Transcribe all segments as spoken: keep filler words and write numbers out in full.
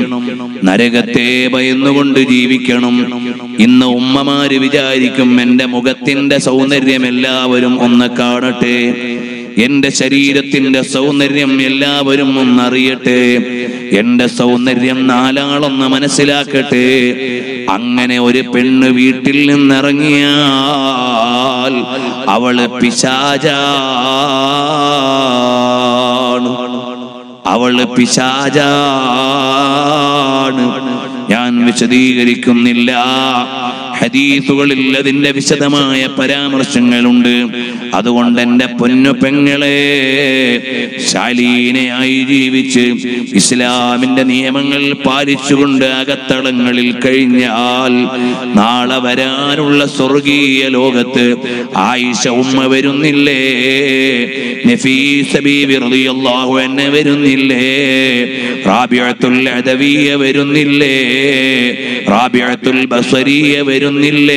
നരകത്തെ ഭയന്നുകൊണ്ട് ജീവിക്കണം. ഇന്ന് ഉമ്മമാര് വിചാരിക്കും എന്റെ മുഖത്തിന്റെ സൗന്ദര്യം എല്ലാവരും ഒന്ന് കാണട്ടെ, എന്റെ ശരീരത്തിന്റെ സൗന്ദര്യം എല്ലാവരും ഒന്നറിയട്ടെ, എന്റെ സൗന്ദര്യം നാലാളൊന്ന് മനസ്സിലാക്കട്ടെ. അങ്ങനെ ഒരു പെണ്ണ് വീട്ടിൽ നിന്നിറങ്ങിയാൽ അവള് പിശാചാണ്, അവള് പിശാചാണ്. ഞാൻ വിശദീകരിക്കുന്നില്ല, ഹദീസുകളിൽ അതിന്റെ വിശദമായ പരാമർശങ്ങളുണ്ട്. അതുകൊണ്ട് എന്റെ പൊന്നു പെങ്ങളെ, ശാലീനയായി ജീവിച്ച് ഇസ്ലാമിന്റെ നിയമങ്ങൾ പാലിച്ചുകൊണ്ട് അകത്തളങ്ങളിൽ കഴിഞ്ഞാൽ നാളെ വരാനുള്ള സ്വർഗീയ ലോകത്ത് ആയിഷ ഉമ്മ വരുന്നില്ലേ, നഫീസ ബീവി റളിയല്ലാഹു അൻഹ വരുന്നില്ലേ, റാബിഅത്തുൽ അദവിയ വരുന്നില്ലേ, റാബിഅത്തുൽ ബസരിയ വരുന്നില്ലേ.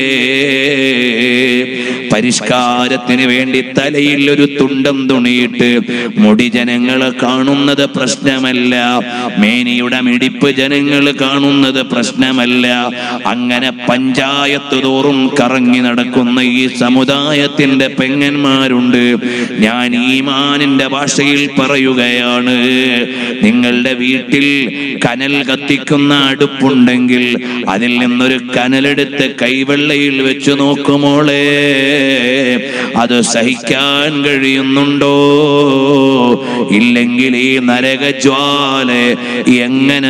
പരിഷ്കാരത്തിന് വേണ്ടി തലയിൽ ഒരു തുണ്ടം തുണിയിട്ട് മുടി ജനങ്ങൾ കാണുന്നത് പ്രശ്നമല്ല, മേനിയുടെ മിടിപ്പ് ജനങ്ങൾ കാണുന്നത് പ്രശ്നമല്ല. അങ്ങനെ പഞ്ചായത്ത് തോറും കറങ്ങി നടക്കുന്ന ഈ സമുദായത്തിന്റെ പെങ്ങന്മാരുണ്ട്. ഞാൻ ഈമാനിന്റെ ഭാഷയിൽ പറയുകയാണ്, നിങ്ങളുടെ വീട്ടിൽ കനൽ കത്തിക്കുന്ന അടുപ്പുണ്ടെങ്കിൽ അതിൽ നിന്നൊരു കനലെടുത്ത് കൈവെള്ളയിൽ വെച്ചു നോക്കുമോളെ, അത് സഹിക്കാൻ കഴിയുന്നുണ്ടോ? ഇല്ലെങ്കിൽ ഈ നരകജ്വാല എങ്ങനെ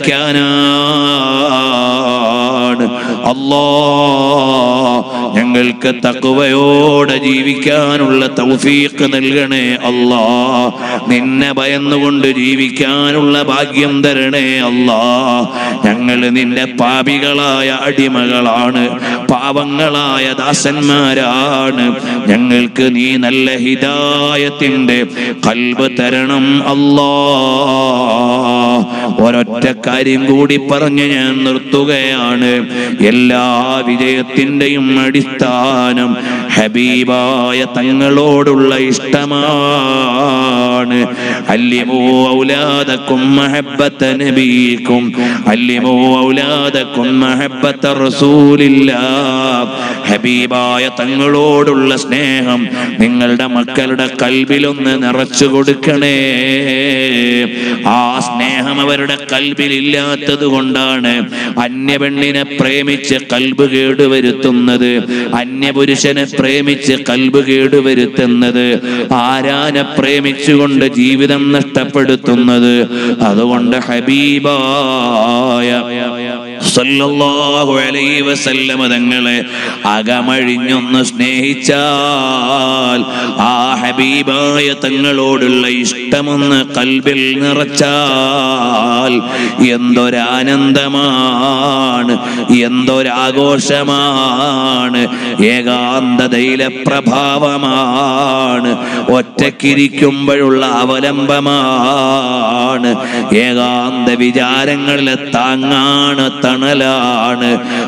സഹിക്കാനാണ്? അല്ലാഹ് ഞങ്ങൾക്ക് തഖ്വയോടെ ജീവിക്കാനുള്ള തൗഫീഖ് നൽകണേ അല്ലാഹ്. നിന്നെ ഭയന്നുകൊണ്ട് ജീവിക്കാനുള്ള ഭാഗ്യം തരണേ അല്ലാഹ്. ഞങ്ങൾ നിന്റെ പാപികളായ അടിമകളാണ്, പാവങ്ങളായ ദാസന്മാരാണ്. ഞങ്ങൾക്ക് നീ നല്ല ഹിദായത്തിന്റെ ഖൽബ് തരണം അല്ലാഹ്. ഒരൊറ്റ കാര്യം കൂടി പറഞ്ഞ് ഞാൻ നിർത്തുകയാണ്. എല്ലാ വിജയത്തിന്റെയും അടിസ്ഥാനം ഹബീബായ തങ്ങളോടുള്ള ഇഷ്ടമാണ്. അല്ലിമൂ ഔലാദക്കും മഹബ്ബത നബിയിക്കും, അല്ലിമൂ ഔലാദക്കും മഹബ്ബത റസൂലില്ലാഹ്. ഹബീബായ തങ്ങളോടുള്ള സ്നേഹം നിങ്ങളുടെ മക്കളുടെ കൽബിലൊന്ന് നിറച്ചു കൊടുക്കണേ. ആ സ്നേഹം അവരുടെ കൽബിലില്ലാത്തത് കൊണ്ടാണ് അന്യപെണ്ണിനെ പ്രേമിച്ച് കൽബ് കേടുവരുത്തുന്നത്, അന്യപുരുഷനെ പ്രേമിച്ച് കൽബ് കേടുവരുത്തുന്നത്, ആരാനെ പ്രേമിച്ചുകൊണ്ട് ജീവിതം നഷ്ടപ്പെടുത്തുന്നത്. അതുകൊണ്ട് ഹബീബായ സല്ലല്ലാഹു അലൈഹി വസല്ലം തങ്ങളെ അകമഴിഞ്ഞൊന്ന് സ്നേഹിച്ചാൽ, ആ ഹബീബായ തങ്ങളോടുള്ള ഇഷ്ടമൊന്ന് കൽബിൽ നിറച്ചാൽ എന്തൊരാനന്ദമാണ്, എന്തൊരാഘോഷമാണ്, ഏകാന്തതയിലെ പ്രഭാവമാണ്, ഒറ്റക്കിരിക്കുമ്പോഴുള്ള അവലംബമാണ്, ഏകാന്ത വിചാരങ്ങളിലെ താങ്ങാണ്, തണലാണ്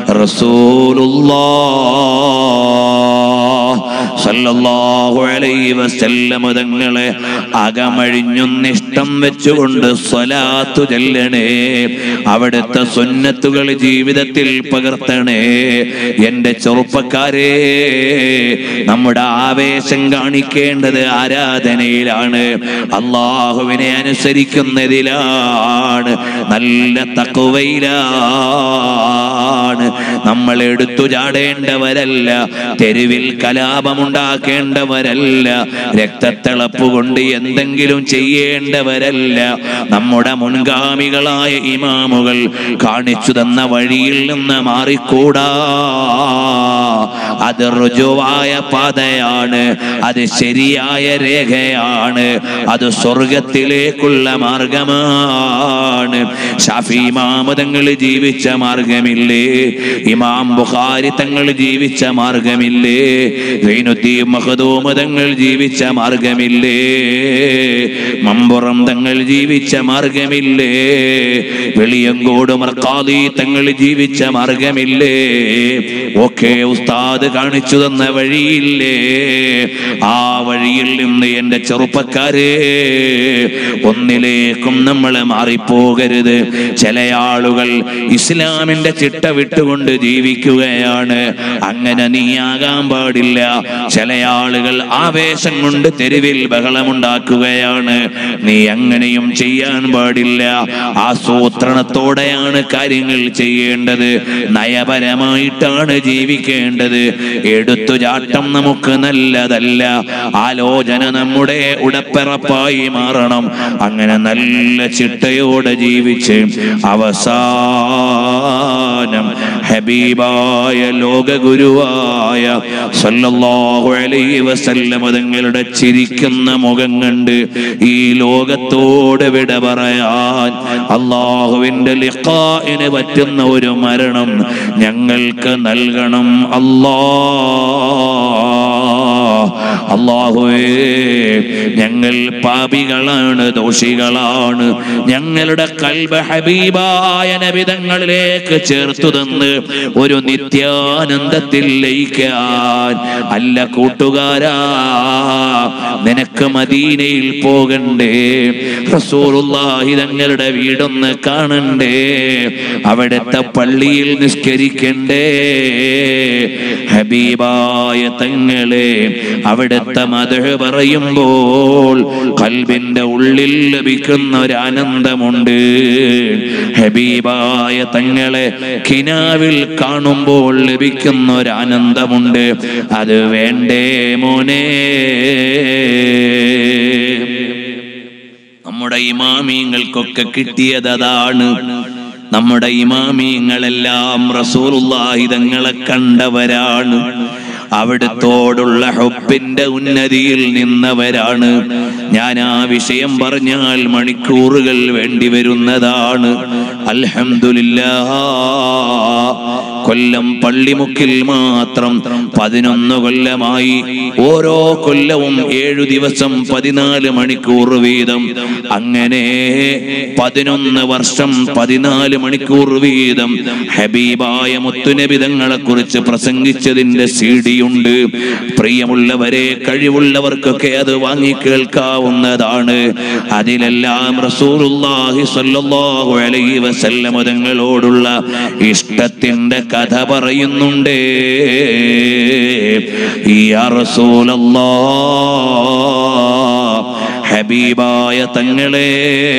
റസൂലുള്ളാഹ് സല്ലല്ലാഹു അലൈഹി വസല്ലം തങ്ങളെ അകമഴിഞ്ഞൊന്നിഷ്ടം വെച്ചുകൊണ്ട് സ്വലാത്തു ചൊല്ലണേ. അവിടുത്തെ സുന്നത്തുകൾ ജീവിതത്തിൽ പകർത്തണേ. എന്റെ ചെറുപ്പക്കാരെ, നമ്മുടെ ആവേശം കാണിക്കേണ്ടത് ആരാധനയിലാണ്, അല്ലാഹുവിനെ അനുസരിക്കുന്നതിലാണ്, നല്ല തഖ്വയിലാണ്. നമ്മൾ എടുത്തു ചാടേണ്ടവരല്ല, തെരുവിൽ കലാപമുണ്ടാക്കേണ്ടവരല്ല, രക്തത്തിളപ്പ് കൊണ്ട് എന്തെങ്കിലും ചെയ്യേണ്ടവരല്ല. നമ്മുടെ മുൻഗാമികളായ ഇമാമുകൾ കാണിച്ചു തന്ന വഴിയിൽ നിന്ന് മാറിക്കൂടാ. അത് റുജുവായ പാതയാണ്, അത് ശരിയായ രേഖയാണ്, അത് സ്വർഗത്തിലേക്കുള്ള മാർഗമാണ്. ശാഫി ഇമാം തങ്ങൾ ജീവിച്ച മാർഗമില്ലേ? ഇമാം ബുഖാരി തങ്ങൾ ജീവിച്ച മാർഗമില്ലേ? സൈനുദ്ദീൻ മഖ്ദൂം തങ്ങൾ ജീവിച്ച മാർഗമില്ലേ? മമ്പുറം തങ്ങൾ ജീവിച്ച മാർഗമില്ലേ? വെളിയങ്കോട് മർക്കാദി തങ്ങൾ ജീവിച്ച മാർഗമില്ലേ? ഒക്കെ ഉസ്താദ് കാണിച്ചു തന്ന വഴിയില്ലേ? ആ വഴിയിൽ നിന്ന് എന്റെ ചെറുപ്പക്കാരെ ഒന്നിലേക്കും നമ്മൾ മാറിപ്പോകരുത്. ചില ആളുകൾ ഇസ്ലാമിന്റെ ചിട്ട വിട്ടുകൊണ്ട് ജീവിക്കുകയാണ്. അങ്ങനെ നീയാകാൻ പാടില്ല. ചില ആളുകൾ ആവേശം കൊണ്ട് തെരുവിൽ ബഹളമുണ്ടാക്കുകയാണ്. നീ അങ്ങനെയും ചെയ്യാൻ പാടില്ല. ആസൂത്രണത്തോടെയാണ് കാര്യങ്ങൾ ചെയ്യേണ്ടത്. നയപരമായിട്ടാണ് ജീവിക്കേണ്ടത്. എടുത്തുചാട്ടം നമുക്ക് നല്ലതല്ല. ആലോചന നമ്മുടെ ഉടപ്പിറപ്പായി മാറണം. അങ്ങനെ നല്ല ചിട്ടയോടെ ജീവിച്ച് അവസാനം ഹബീബായ ലോകഗുരുവായ സല്ലല്ലാഹു അലൈഹി വസല്ലം തങ്ങളുടെ ചിരിക്കുന്ന മുഖം കണ്ട് ഈ ലോകത്തോട് വിട പറയാൻ അല്ലാഹുവിന്റെ ലിഖാഇന് പറ്റുന്ന ഒരു മരണം ഞങ്ങൾക്ക് നൽകണം അല്ലാഹ്. അല്ലാഹുവേ, ഞങ്ങൾ പാപികളാണ്, ദോഷികളാണ്. ഞങ്ങളുടെ ഖൽബ് ഹബീബായ നബി തങ്ങളിലേക്ക് ചേർത്തു തന്ന് ഒരു നിത്യാനന്ദത്തിൽ ലയിക്കാൻ. അല്ല കൂട്ടുകാരാ, നിനക്ക് മദീനയിൽ പോകണ്ടേ? റസൂലുള്ളാഹി തങ്ങളുടെ വീടൊന്ന് കാണണ്ടേ? അവിടുത്തെ പള്ളിയിൽ നിസ്കരിക്കണ്ടേ? ഹബീബായ തങ്ങളെ അവിടുത്തെ മദ്ഹ് പറയുമ്പോൾ ഖൽബിന്റെ ഉള്ളിൽ ലഭിക്കുന്ന ഒരു ആനന്ദമുണ്ട്. ഹബീബായ തങ്ങളെ കിനാവിൽ കാണുമ്പോൾ ലഭിക്കുന്ന ഒരു ആനന്ദമുണ്ട്. അത് വേണ്ടേ മോനെ? നമ്മുടെ ഇമാമിങ്ങൾക്കൊക്കെ കിട്ടിയത് അതാണ്. നമ്മുടെ ഇമാമിങ്ങളെല്ലാം റസൂലുള്ളാഹി തങ്ങളെ കണ്ടവരാണ്. അവിടുത്തോടുള്ള ഹുബ്ബിന്റെ ഉന്നതിയിൽ നിന്നവരാണ്. ഞാൻ ആ വിഷയം പറഞ്ഞാൽ മണിക്കൂറുകൾ വേണ്ടി വരുന്നതാണ്. അൽഹംദുലില്ലാഹ്, കൊല്ലം പള്ളിമുക്കിൽ മാത്രം പതിനൊന്ന് കൊല്ലമായി. ഓരോ കൊല്ലവും ഏഴു ദിവസം പതിനാല് മണിക്കൂർ വീതം. അങ്ങനെ പതിനൊന്ന് വർഷം പതിനാല് മണിക്കൂർ വീതം ഹബീബായ മുത്തുനബി തങ്ങളെ കുറിച്ച് പ്രസംഗിച്ചതിന്റെ സി ഡി ഉണ്ട്. പ്രിയമുള്ളവരെ, കഴിവുള്ളവർക്കൊക്കെ അത് വാങ്ങി കേൾക്കാവുന്നതാണ്. അതിലെല്ലാം റസൂലുള്ളാഹി സ്വല്ലല്ലാഹു അലൈഹി വസല്ലം തങ്ങളോടുള്ള ഇഷ്ടത്തിന്റെ കഥ പറയുന്നുണ്ട്. യാ റസൂലല്ലാഹ്, ഹബീബായ തങ്ങളെ,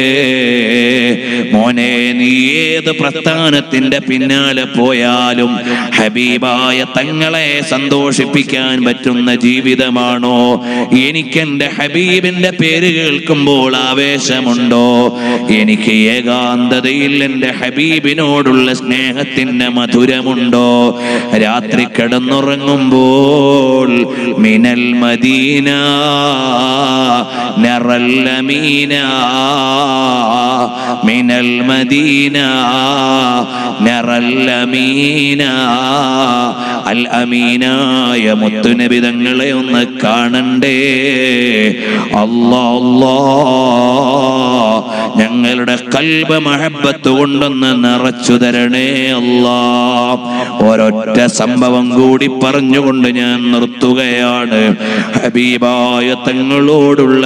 മോനെ, നീ ഏത് പ്രസ്ഥാനത്തിന്റെ പിന്നാലെ പോയാലും ഹബീബായ തങ്ങളെ സന്തോഷിപ്പിക്കാൻ പറ്റുന്ന ജീവിതമാണോ? എനിക്കെന്റെ ഹബീബിന്റെ പേര് കേൾക്കുമ്പോൾ ആവേശമുണ്ടോ? എനിക്ക് ഏകാന്തതയിൽ എന്റെ ഹബീബിനോടുള്ള സ്നേഹത്തിന്റെ മധുരമുണ്ടോ? രാത്രി കിടന്നുറങ്ങുമ്പോൾ മിനൽ മദീന നറൽ അമീന, മിനൽ മദീന നറൽ അമീന. അൽ അമീനായ മുത്തുനബി തങ്ങളെ ഒന്ന് കാണണ്ടേ? അല്ലാഹ് അല്ലാഹ്, ഞങ്ങളുടെ ഖൽബ് മഹബ്ബത്ത് കൊണ്ടൊന്ന് നിറച്ചു തരണേ അല്ലാഹ്. ഒരൊറ്റ സംഭവം കൂടി പറഞ്ഞുകൊണ്ട് ഞാൻ നിർത്തുകയാണ്. ഹബീബായ തങ്ങളോടുള്ള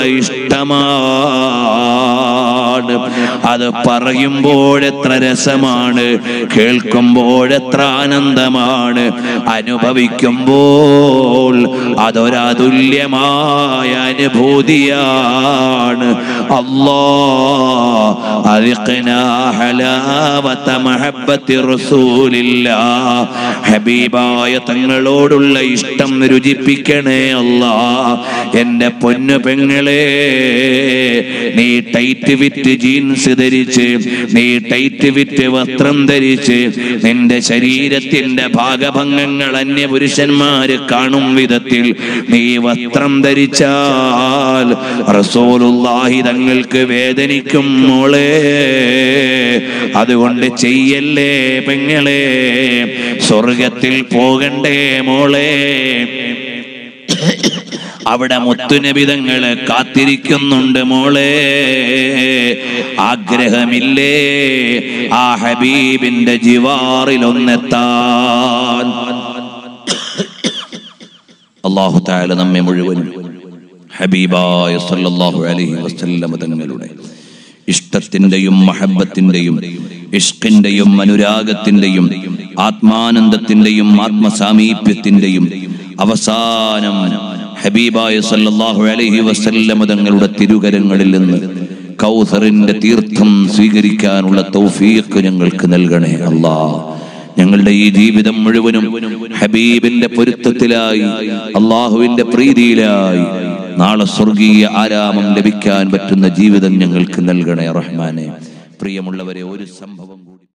ഇഷ്ടമാണ്. അത് പറയുമ്പോഴെത്ര രസമാണ്, കേൾക്കുമ്പോഴെത്ര ആനന്ദമാണ്, അനുഭവിക്കുമ്പോൾ അതൊരതുല്യമായ അനുഭൂതിയാണ്. അല്ലാഹ് അൽഖനാ ഹലാവത മഹബ്ബത്തി റസൂലില്ലാഹ്, ഹബീബായ തങ്ങളോടുള്ള ഇഷ്ടം രുചിപ്പിക്കണേ അല്ലാഹ്. എന്റെ പൊന്നു പെങ്ങളെ, നീ ടൈറ്റ് വിറ്റ് ടൈറ്റ് ജീൻസ് ധരിച്ച്, നീ ടൈറ്റ് വിറ്റ് വസ്ത്രം ധരിച്ച്, നിന്റെ ശരീരത്തിന്റെ ഭാഗഭംഗങ്ങൾ അന്യപുരുഷന്മാര് കാണും വിധത്തിൽ നീ വസ്ത്രം ധരിച്ചാൽ റസൂലുള്ളാഹി തങ്ങൾക്ക് വേദനിക്കും മോളെ. അതുകൊണ്ട് ചെയ്യല്ലേ പെങ്ങളെ, സ്വർഗത്തിൽ പോകണ്ടേ മോളെ. അവിടെ മുത്തുനബി തങ്ങള് കാത്തിരിക്കുന്നുണ്ട് മോളെ. ആഗ്രഹമില്ലേ ആ ഹബീബിന്റെ ജിവാറിൽ ഒന്നെത്താൻ? അല്ലാഹു തആല നമ്മെ മുഴുവൻ ഹബീബായ സല്ലല്ലാഹു അലൈഹി വസല്ലം തങ്ങളുടെ ഇഷ്ടത്തിന്റെയും മഹബത്തിന്റെയും ഇഷ്കിന്റെയും അനുരാഗത്തിന്റെയും ആത്മാനന്ദത്തിന്റെയും ആത്മസാമീപ്യത്തിന്റെയും അവസാനം ഹബീബായ സല്ലല്ലാഹു അലൈഹി വസല്ലം തങ്ങളുടെ തിരുകരങ്ങളിൽ നിന്ന് കൗസറിന്റെ തീർത്ഥം സ്വീകരിക്കാനുള്ള തൗഫീഖ് ഞങ്ങൾക്ക് നൽകണേ അല്ലാഹ്. ഞങ്ങളുടെ ഈ ജീവിതം മുഴുവനും ഹബീബിന്റെ പൊരുത്തത്തിലായി, അള്ളാഹുവിന്റെ പ്രീതിയിലായി നാളെ സ്വർഗീയ ആരാമം ലഭിക്കാൻ പറ്റുന്ന ജീവിതം ഞങ്ങൾക്ക് നൽകണേ റഹ്മാനെ. പ്രിയമുള്ളവരെ, ഒരു സംഭവം